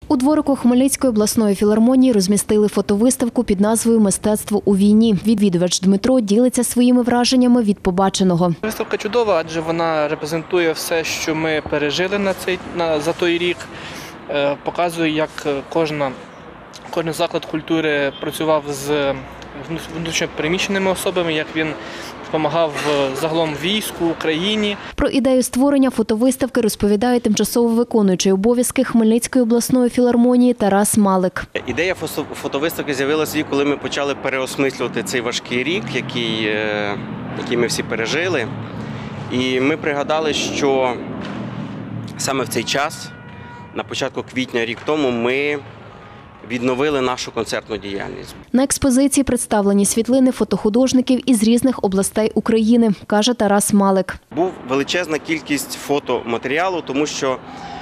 У дворику Хмельницької обласної філармонії розмістили фотовиставку під назвою «Мистецтво у війні». Відвідувач Дмитро ділиться своїми враженнями від побаченого. Виставка чудова, адже вона репрезентує все, що ми пережили за той рік. Показує, як кожен заклад культури працював з внутрішньопереміщеними особами, як він допомагав загалом війську, Україні. Про ідею створення фотовиставки розповідає тимчасово виконуючий обов'язки Хмельницької обласної філармонії Тарас Малик. Ідея фотовиставки з'явилася, коли ми почали переосмислювати цей важкий рік, який ми всі пережили. І ми пригадали, що саме в цей час, на початку квітня рік тому, ми відновили нашу концертну діяльність. На експозиції представлені світлини фотохудожників із різних областей України, каже Тарас Малик. Був величезна кількість фотоматеріалу, тому що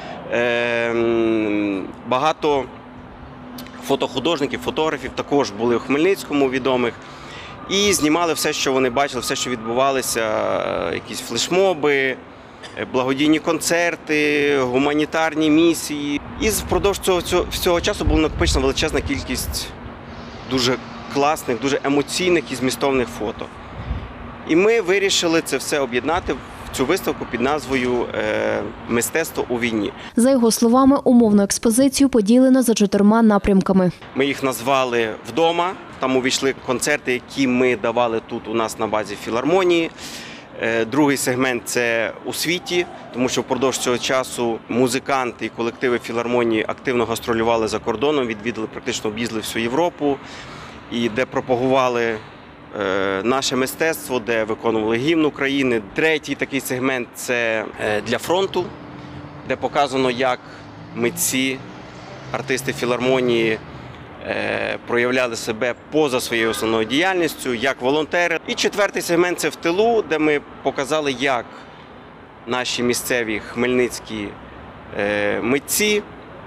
багато фотохудожників, фотографів також були в Хмельницькому відомих і знімали все, що вони бачили, все, що відбувалося, якісь флешмоби, благодійні концерти, гуманітарні місії. І впродовж цього часу була накопичена величезна кількість дуже класних, дуже емоційних і змістовних фото. І ми вирішили це все об'єднати в цю виставку під назвою «Мистецтво у війні». За його словами, умовну експозицію поділено за 4 напрямками. Ми їх назвали «Вдома». Там увійшли концерти, які ми давали тут у нас на базі філармонії. Другий сегмент – це у світі, тому що впродовж цього часу музиканти і колективи філармонії активно гастролювали за кордоном, відвідали, практично об'їздили всю Європу, і де пропагували наше мистецтво, де виконували гімн України. Третій такий сегмент – це для фронту, де показано, як митці, артисти філармонії проявляли себе поза своєю основною діяльністю, як волонтери. І четвертий сегмент – це в тилу, де ми показали, як наші місцеві хмельницькі митці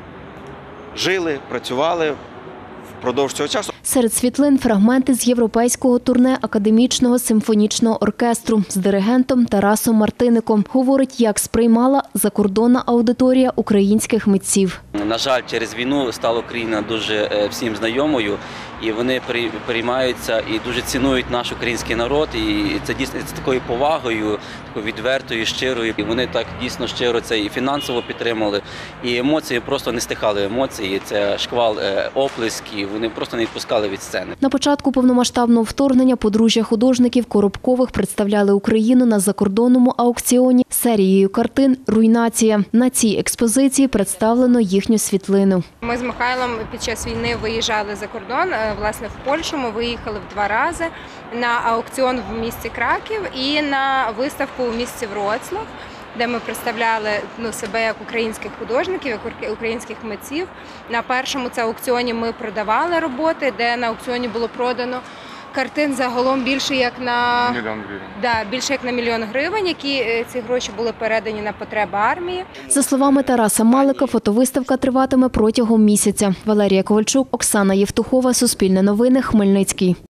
жили, працювали впродовж цього часу. Серед світлин – фрагменти з європейського турне академічного симфонічного оркестру з диригентом Тарасом Мартиником. Говорить, як сприймала закордонна аудиторія українських митців. На жаль, через війну стала Україна дуже всім знайомою, і вони переймаються і дуже цінують наш український народ. І це дійсно з такою повагою, такою відвертою, щирою. І вони так дійсно щиро це і фінансово підтримали, і емоції просто не стихали. Емоції, це шквал оплесків, вони просто не відпускали від сцени. На початку повномасштабного вторгнення подружжя художників Коробкових представляли Україну на закордонному аукціоні серією картин «Руйнація». На цій експозиції представлено їхню світлину. Ми з Михайлом під час війни виїжджали за кордон, власне, в Польщу. Ми виїхали в 2 рази на аукціон в місті Краків і на виставку в місті Вроцлав, де ми представляли себе як українських художників, як українських митців. На першому це аукціоні ми продавали роботи, де на аукціоні було продано картин загалом більше як на $1 мільйон, які ці гроші були передані на потреби армії. За словами Тараса Малика, фотовиставка триватиме протягом місяця. Валерія Ковальчук, Оксана Євтухова, Суспільне новини, Хмельницький.